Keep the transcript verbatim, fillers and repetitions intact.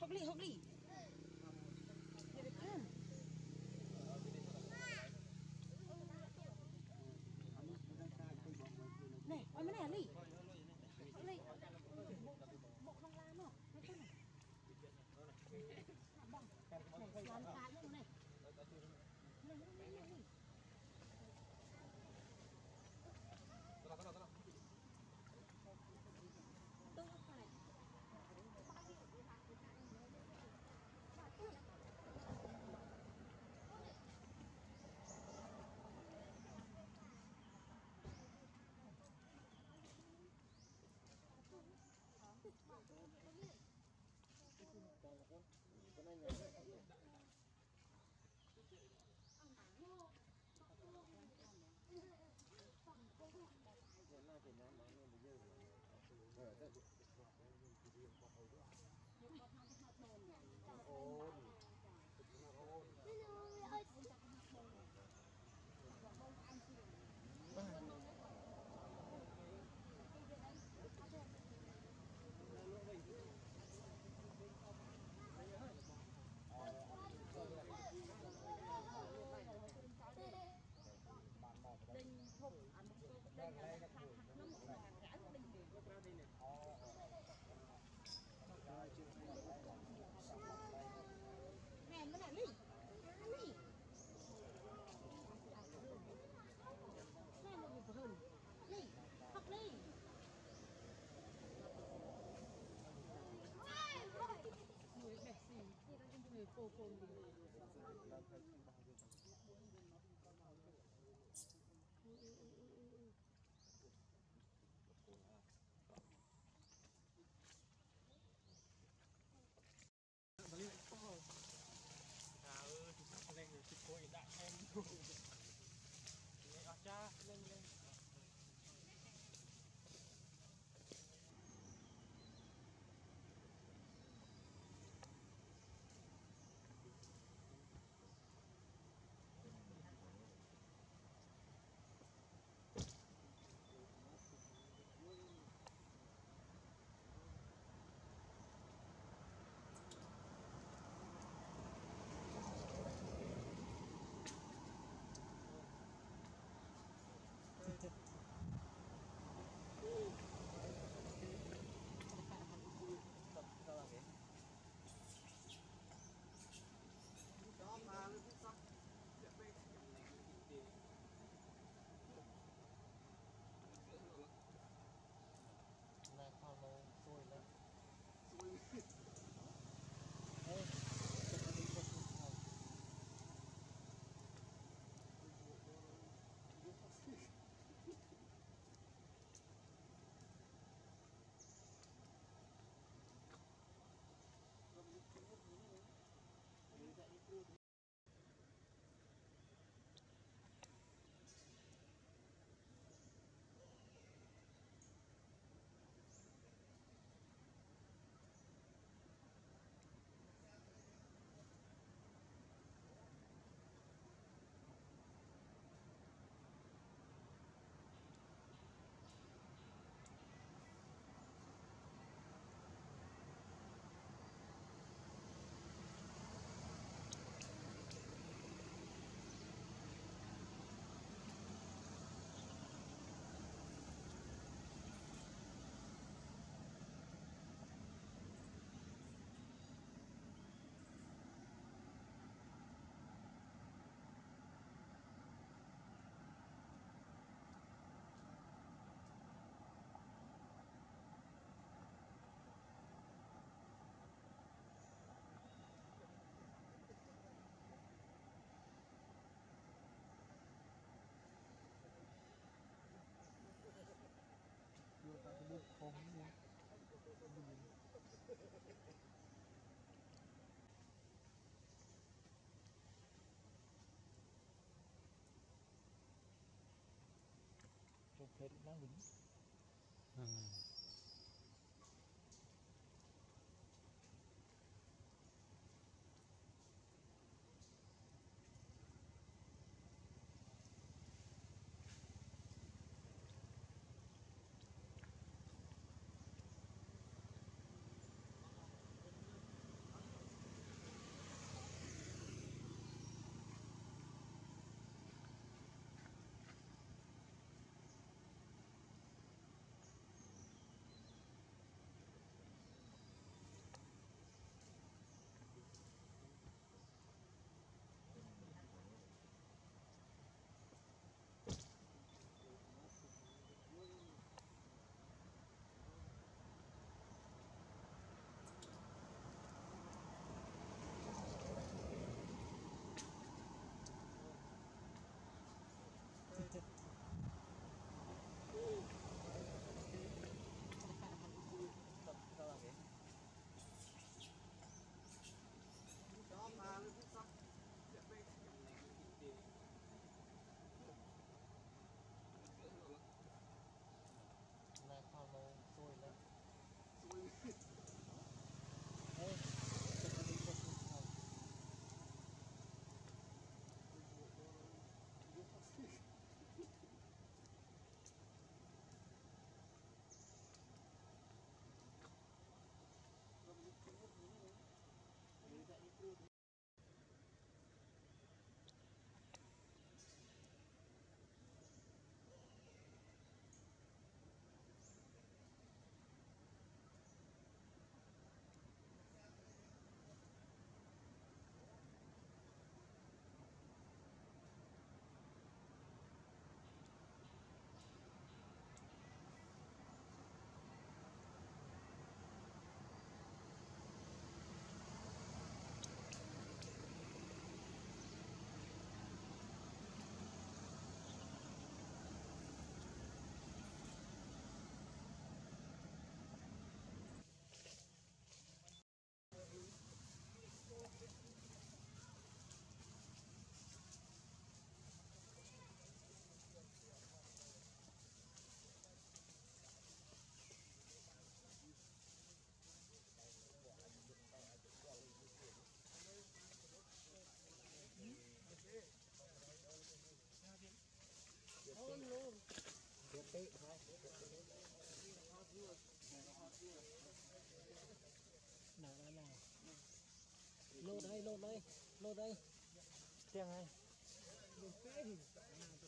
hốc ly hốc ly này ôi mấy này ly ly bộ không làm đâu nó thế này này làm cái nữa này này này này này tôi không phải đinh thục ăn một đinh là thằng nó một ngàn cái đinh nè mới là ly ly nè một một hơn ly học ly người đẹp xì người phô phô lên rồi chụp cô hiện đại em lên cha lên lên này khoan lâu sôi lên sôi hey đưa ta cái bút không nha chụp phết đang đứng nào nào nào lô đây lô đây lô đây tiếng này